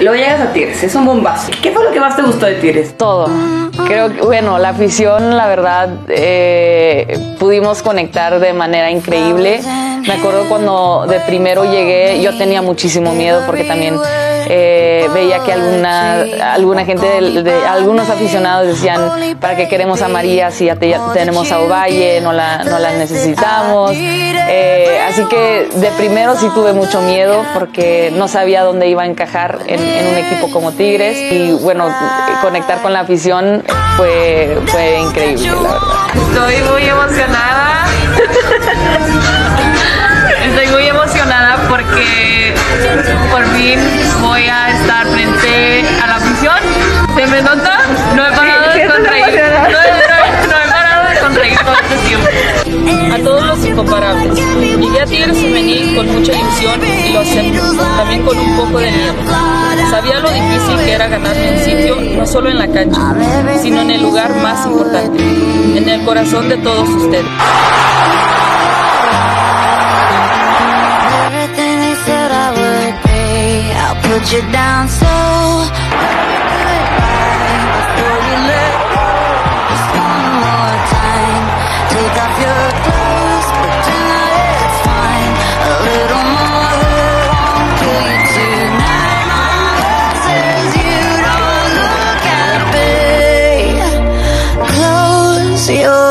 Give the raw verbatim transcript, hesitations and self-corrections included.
luego llegas a Tigres, es un bombazo. ¿Qué fue lo que más te gustó de Tigres? Todo. Creo que, bueno, la afición, la verdad, eh, pudimos conectar de manera increíble. Me acuerdo cuando de primero llegué, yo tenía muchísimo miedo porque también eh, veía que alguna, alguna gente, de, de, algunos aficionados decían, ¿para qué queremos a María si ya, te, ya tenemos a Ovalle, no la, no la necesitamos? Eh, así que de primero sí tuve mucho miedo porque no sabía dónde iba a encajar en, en un equipo como Tigres, y bueno, conectar con la afición fue, fue increíble, la verdad. Estoy muy emocionada. Estoy muy emocionada porque por fin voy a estar frente a la afición. ¿Se me nota? No he parado de sonreír. No he, no, no he parado de sonreír todo este tiempo. A todos los incomparables. Llegué a Tigres Femenil con mucha ilusión y lo acepto, también con un poco de miedo. Sabía lo difícil que era ganarme un sitio, no solo en la cancha, sino en el lugar más importante, en el corazón de todos ustedes. Your